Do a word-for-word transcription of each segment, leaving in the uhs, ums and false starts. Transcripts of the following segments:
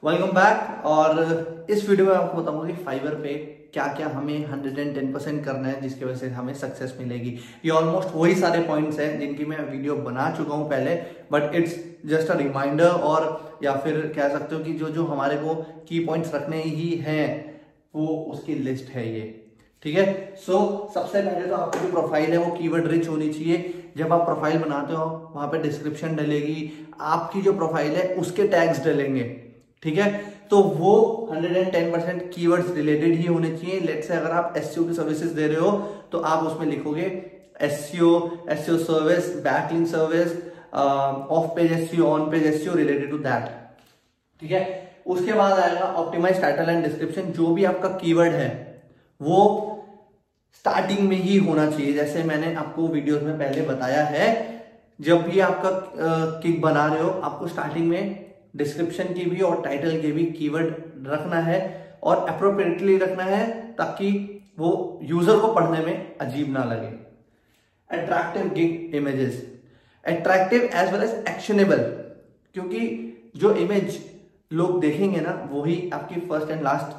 Welcome back. और इस video में आपको बताऊंगा कि फाइवर पे क्या क्या हमें एक सौ दस परसेंट करना है जिसकी वजह से हमें सक्सेस मिलेगी। ये ऑलमोस्ट वही सारे पॉइंट्स हैं जिनकी मैं वीडियो बना चुका हूं पहले, but it's just a reminder, और या फिर कह सकते हो कि जो जो हमारे को की पॉइंट्स रखने ही हैं वो उसकी लिस्ट है ये। ठीक है, सो so, सबसे पहले तो आपकी जो प्रोफाइल है वो कीवर्ड रिच होनी चाहिए। जब आप प्रोफाइल बनाते हो वहां पे डिस्क्रिप्शन डलेगी, आपकी जो प्रोफाइल है उसके टैग्स डलेंगे। ठीक है, तो वो एक सौ दस परसेंट कीवर्ड्स रिलेटेड ही होने चाहिए। लेट्स से अगर आप एसईओ की सर्विसेज दे रहे हो तो आप उसमें लिखोगे SEO, SEO service, backlink service, off page SEO, on page SEO related to that. ठीक है, उसके बाद आएगा ऑप्टिमाइज टाइटल एंड डिस्क्रिप्शन। जो भी आपका कीवर्ड है वो स्टार्टिंग में ही होना चाहिए। जैसे मैंने आपको वीडियोस में पहले बताया है, जब भी आपका किक बना रहे हो आपको स्टार्टिंग में डिस्क्रिप्शन की भी और टाइटल के भी कीवर्ड रखना है और अप्रोप्रिएटली रखना है ताकि वो यूजर को पढ़ने में अजीब ना लगे। Attractive gig images, attractive as well as actionable, क्योंकि जो इमेज लोग देखेंगे ना वही आपकी फर्स्ट एंड लास्ट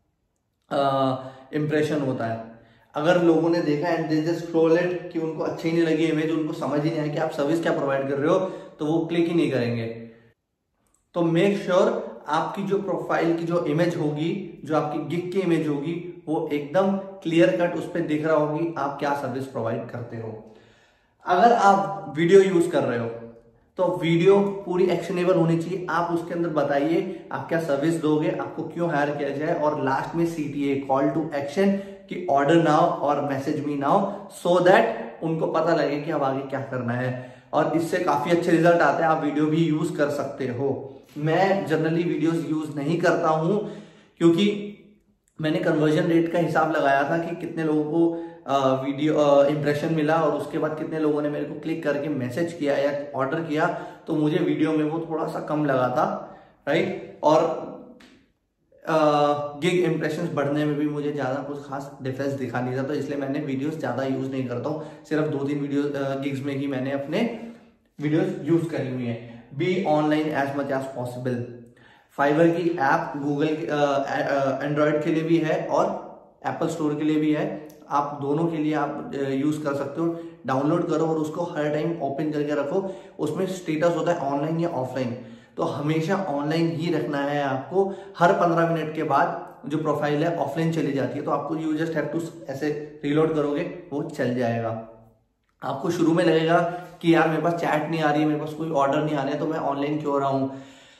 इंप्रेशन होता है। अगर लोगों ने देखा and they just scroll it कि उनको अच्छी नहीं लगी इमेज, उनको समझ ही नहीं आया कि आप सर्विस क्या प्रोवाइड कर रहे हो, तो वो क्लिक ही नहीं करेंगे। तो मेक श्योर sure आपकी जो प्रोफाइल की जो इमेज होगी, जो आपकी गिग की इमेज होगी, वो एकदम क्लियर कट उस पर दिख रहा होगी आप क्या सर्विस प्रोवाइड करते हो। अगर आप वीडियो यूज कर रहे हो तो वीडियो पूरी एक्शनेबल होनी चाहिए। आप उसके अंदर बताइए आप क्या सर्विस दोगे, आपको क्यों हायर किया जाए, और लास्ट में सीटीए, कॉल टू एक्शन, कि ऑर्डर नाउ और message me now, so that उनको पता लगे कि अब आगे क्या करना है। और इससे काफी अच्छे रिजल्ट आते हैं। आप वीडियो भी यूज कर सकते हो। मैं जनरली वीडियोस यूज नहीं करता हूं क्योंकि मैंने कन्वर्जन रेट का हिसाब लगाया था कि कितने लोगों को वीडियो इंप्रेशन मिला और उसके बाद कितने लोगों ने मेरे को क्लिक करके मैसेज किया या ऑर्डर किया, तो मुझे वीडियो में वो थोड़ा सा कम लगा था, राइट। और गिग इंप्रेशंस बढ़ने में भी मुझे ज्यादा कुछ खास डिफरेंस दिखा नहीं था, तो इसलिए मैंने वीडियोस ज्यादा यूज नहीं करता हूँ। सिर्फ दो तीन वीडियो गिग्स में ही मैंने अपने वीडियोस यूज करी हुई है। Be online as much as possible. Fiverr की ऐप गूगल एंड्रॉयड के लिए भी है और एप्पल स्टोर के लिए भी है। आप दोनों के लिए आप यूज कर सकते हो। डाउनलोड करो और उसको हर टाइम ओपन करके रखो। उसमें स्टेटस होता है ऑनलाइन या ऑफलाइन, तो हमेशा ऑनलाइन ही रखना है आपको। हर पंद्रह मिनट के बाद जो प्रोफाइल है ऑफलाइन चली जाती है, तो आपको यू जस्ट हैव टू ऐसे रीलोड करोगे वो चल जाएगा। आपको शुरू में लगेगा कि यार मेरे पास चैट नहीं आ रही है, मेरे पास कोई ऑर्डर नहीं आ रहा है, तो मैं ऑनलाइन क्यों रहा हूं।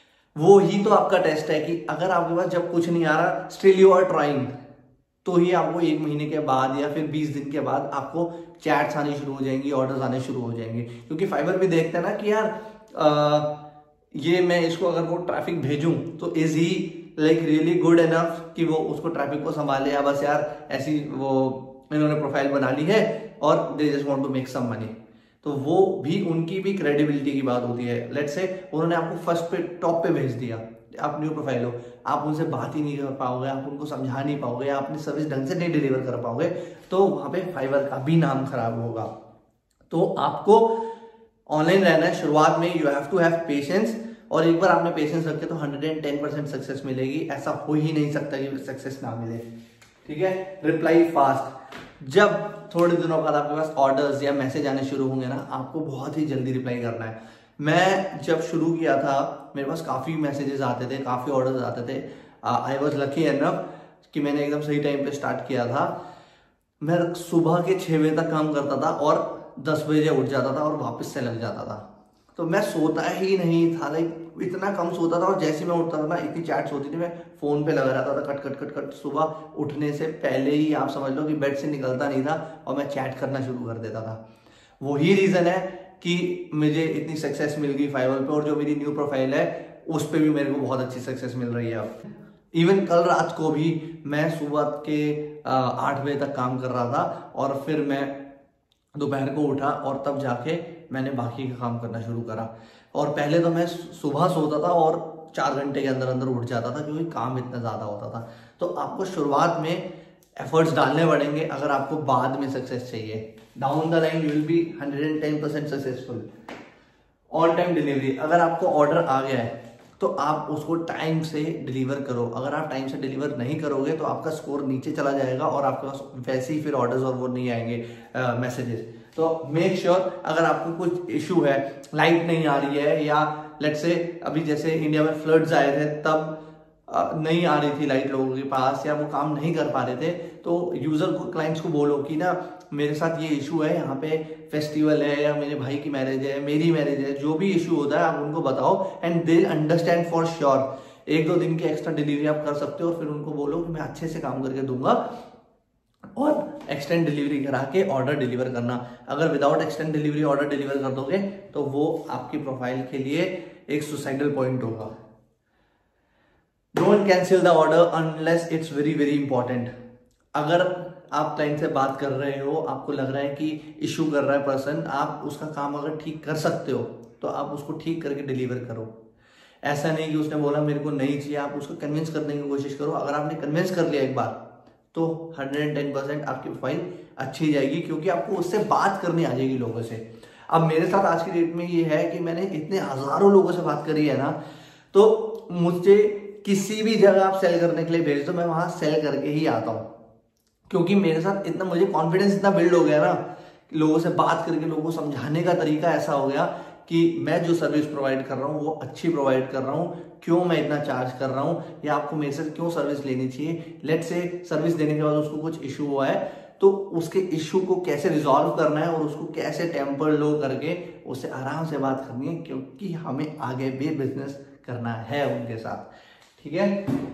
वो ही तो आपका टेस्ट है कि अगर आपके पास जब कुछ नहीं आ रहा, स्टिल यू आर ट्राइंग, तो ही आपको एक महीने के बाद या फिर बीस दिन के बाद आपको चैट्स आनी शुरू हो जाएंगी, ऑर्डर्स आने शुरू हो जाएंगे। क्योंकि फाइवर भी देखते हैं ना कि यार आ, ये मैं इसको अगर वो ट्रैफिक भेजूं तो is he like really good enough कि वो उसको ट्रैफिक को संभाले, या बस यार ऐसी वो इन्होंने प्रोफाइल बना ली है और they just want to make some money. तो वो भी उनकी भी क्रेडिबिलिटी की बात होती है। लेट्स से उन्होंने आपको फर्स्ट पे टॉप पे भेज दिया, आप न्यू प्रोफाइल हो, आप उनसे बात ही नहीं कर पाओगे, आप उनको समझा नहीं पाओगे, आप अपनी सर्विस ढंग से नहीं डिलीवर कर पाओगे, तो वहां पे फाइवर का भी नाम खराब होगा। तो आपको ऑनलाइन रहना है शुरुआत में। You have to have patience, और एक बार आपने पेशेंस रखे तो एक सौ दस परसेंट सक्सेस मिलेगी। ऐसा हो ही नहीं सकता कि सक्सेस ना मिले। ठीक है, रिप्लाई फास्ट। जब थोड़े दिनों बाद आपके पास ऑर्डर्स या मैसेज आने शुरू होंगे ना, आपको बहुत ही जल्दी रिप्लाई करना है। मैं जब शुरू किया था मेरे पास काफी मैसेजेस आते थे, काफी ऑर्डर्स आते थे। आई वॉज लकी एनफ कि मैंने एकदम सही टाइम पे स्टार्ट किया था। मैं सुबह के छह बजे तक काम करता था और दस बजे उठ जाता था और वापस से लग जाता था। तो मैं सोता ही नहीं था, लाइक इतना कम सोता था, और जैसे मैं उठता था ना इतनी चैट्स होती थी, मैं फोन पे लगा रहता था, कट कट कट कट। सुबह उठने से पहले ही आप समझ लो कि बेड से निकलता नहीं था और मैं चैट करना शुरू कर देता था। वही रीजन है कि मुझे इतनी सक्सेस मिल गई फाइवर पे, और जो मेरी न्यू प्रोफाइल है उस पर भी मेरे को बहुत अच्छी सक्सेस मिल रही है अब। इवन कल रात को भी मैं सुबह के आठ बजे तक काम कर रहा था और फिर मैं दोपहर को उठा और तब जाके मैंने बाकी का काम करना शुरू करा। और पहले तो मैं सुबह सोता था और चार घंटे के अंदर अंदर उठ जाता था क्योंकि काम इतना ज्यादा होता था। तो आपको शुरुआत में एफर्ट्स डालने पड़ेंगे अगर आपको बाद में सक्सेस चाहिए। Down the line you will be एक सौ दस percent successful. On time delivery, अगर आपको ऑर्डर आ गया है तो आप उसको टाइम से डिलीवर करो। अगर आप टाइम से डिलीवर नहीं करोगे तो आपका स्कोर नीचे चला जाएगा और आपके पास वैसे ही फिर ऑर्डर्स और वो नहीं आएंगे मैसेजेस। तो मेक श्योर sure, अगर आपको कुछ इशू है, लाइट नहीं आ रही है, या लेट्स से अभी जैसे इंडिया में फ्लड्स आए थे तब नहीं आ रही थी लाइट लोगों के पास, या वो काम नहीं कर पा रहे थे, तो यूजर को, क्लाइंट्स को बोलो कि ना मेरे साथ ये इशू है, यहाँ पे फेस्टिवल है, या मेरे भाई की मैरिज है, मेरी मैरिज है, जो भी इशू होता है आप उनको बताओ and they understand for sure. एक दो दिन की एक्स्ट्रा डिलीवरी आप कर सकते हो और फिर उनको बोलो कि मैं अच्छे से काम करके दूंगा, और एक्सटेंड डिलीवरी करा के ऑर्डर डिलीवर करना। अगर without extend delivery order deliver कर दोगे तो वो आपकी प्रोफाइल के लिए एक सुसाइडल पॉइंट होगा। Don't cancel the order unless it's very very important. अगर आप क्लाइंट से बात कर रहे हो, आपको लग रहा है कि इशू कर रहा है पर्सन, आप उसका काम अगर ठीक कर सकते हो तो आप उसको ठीक करके डिलीवर करो। ऐसा नहीं कि उसने बोला मेरे को नहीं चाहिए, आप उसको कन्विंस करने की कोशिश करो। अगर आपने कन्विंस कर लिया एक बार तो वन हंड्रेड टेन परसेंट आपकी प्रोफाइल अच्छी जाएगी, क्योंकि आपको उससे बात करनी आ जाएगी लोगों से। अब मेरे साथ आज की डेट में ये है कि मैंने इतने हजारों लोगों से बात करी है ना, तो मुझे किसी भी जगह आप सेल करने के लिए भेज दो, मैं वहां सेल करके ही आता हूं, क्योंकि मेरे साथ इतना, मुझे कॉन्फिडेंस इतना बिल्ड हो गया ना, लोगों से बात करके लोगों को समझाने का तरीका ऐसा हो गया कि मैं जो सर्विस प्रोवाइड कर रहा हूँ वो अच्छी प्रोवाइड कर रहा हूँ, क्यों मैं इतना चार्ज कर रहा हूँ, या आपको मेरे से क्यों सर्विस लेनी चाहिए। लेट से सर्विस देने के बाद उसको कुछ इशू हुआ है तो उसके इशू को कैसे रिजॉल्व करना है और उसको कैसे टेम्पर लो करके उससे आराम से बात करनी है, क्योंकि हमें आगे भी बिजनेस करना है उनके साथ। ठीक है।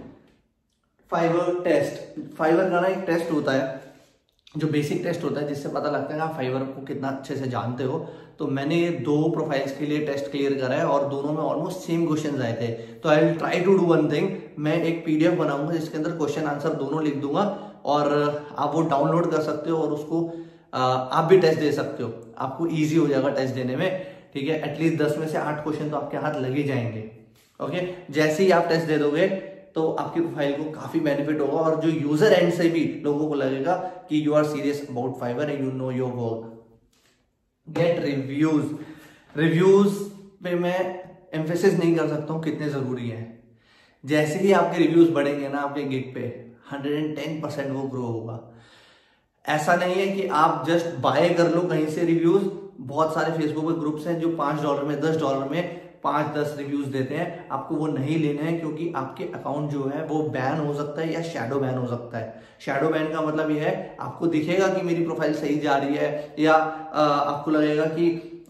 फाइवर टेस्ट, फाइवर का ना एक टेस्ट होता है जो बेसिक टेस्ट होता है, जिससे पता लगता है कि आप फाइवर को कितना अच्छे से जानते हो। तो मैंने ये दो प्रोफाइल्स के लिए टेस्ट क्लियर करा है और दोनों में ऑलमोस्ट सेम क्वेश्चंस आए थे। तो I will try to do one thing, मैं एक पीडीएफ बनाऊंगा जिसके अंदर क्वेश्चन आंसर दोनों लिख दूंगा और आप वो डाउनलोड कर सकते हो और उसको आप भी टेस्ट दे सकते हो। आपको ईजी हो जाएगा टेस्ट देने में। ठीक है, एटलीस्ट दस में से आठ क्वेश्चन तो आपके हाथ लगे जाएंगे। ओके, जैसे ही आप टेस्ट दे दोगे तो आपकी प्रोफाइल को काफी बेनिफिट होगा और जो यूजर एंड से भी लोगों को लगेगा कि you are serious about Fiverr and you know your work. Get reviews, reviews पे मैं एम्फेसिस नहीं कर सकता हूँ कितने जरूरी हैं। जैसे ही आपके रिव्यूज बढ़ेंगे ना आपके गिग पे वन हंड्रेड टेन परसेंट वो ग्रो होगा। ऐसा नहीं है कि आप जस्ट बाय कर लो कहीं से रिव्यूज। बहुत सारे फेसबुक पे ग्रुप्स हैं जो पांच डॉलर में दस डॉलर में पांच दस रिव्यूज देते हैं। आपको वो नहीं लेने हैं, क्योंकि आपके अकाउंट जो है वो बैन हो सकता है या शैडो बैन हो सकता है। शैडो बैन का मतलब ये है आपको दिखेगा कि मेरी प्रोफाइल सही जा रही है, या आ, आपको लगेगा कि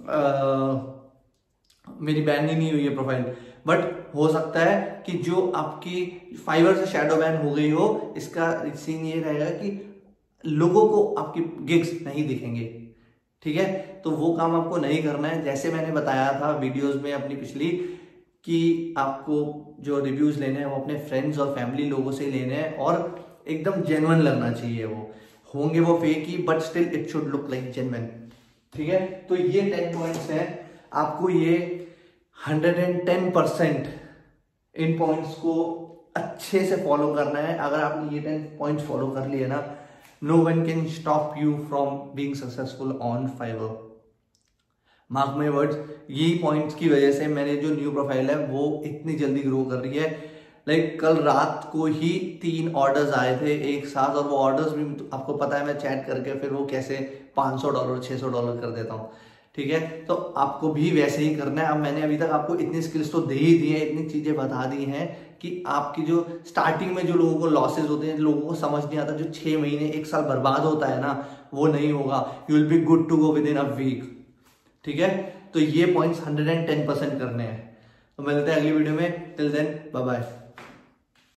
आ, मेरी बैन ही नहीं हुई है प्रोफाइल, बट हो सकता है कि जो आपकी फाइवर से शैडो बैन हो गई हो, इसका सीन ये रहेगा कि लोगों को आपकी गिग्स नहीं दिखेंगे। ठीक है, तो वो काम आपको नहीं करना है। जैसे मैंने बताया था वीडियोस में अपनी पिछली, कि आपको जो रिव्यूज लेने हैं वो अपने फ्रेंड्स और फैमिली लोगों से लेने हैं और एकदम जेन्युइन लगना चाहिए। वो होंगे वो फेक ही, but still it should look like genuine. ठीक है, तो ये टेन पॉइंट्स हैं। आपको ये वन हंड्रेड टेन परसेंट इन पॉइंट्स को अच्छे से फॉलो करना है। अगर आपने ये टेन पॉइंट्स फॉलो कर लिए ना, no one can stop you from being successful on Fiverr. Mark my words, यही पॉइंट्स की वजह से मैंने जो न्यू प्रोफाइल है वो इतनी जल्दी ग्रो कर रही है। लाइक like, कल रात को ही तीन ऑर्डर्स आए थे एक साथ, और वो ऑर्डर्स भी आपको पता है मैं चैट करके फिर वो कैसे पाँच सौ डॉलर छह सौ डॉलर कर देता हूँ। ठीक है, तो आपको भी वैसे ही करना है। अब मैंने अभी तक आपको इतनी स्किल्स तो दे ही दी है, इतनी चीजें बता दी हैं कि आपकी जो स्टार्टिंग में जो लोगों को लॉसेस होते हैं, लोगों को समझ नहीं आता, जो छह महीने एक साल बर्बाद होता है ना, वो नहीं होगा। You will be good to go within a week. ठीक है, तो ये points one hundred ten percent करने हैं। तो मिलते हैं अगली वीडियो में। Till then bye bye.